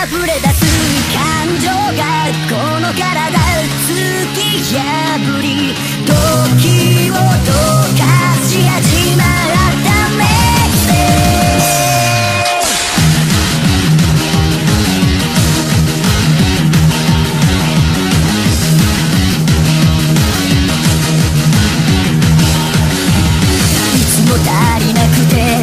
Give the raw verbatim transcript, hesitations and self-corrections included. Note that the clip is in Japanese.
溢れ出す感情がこの体突き破り時を溶かし始まったメッセージいつも足りなくて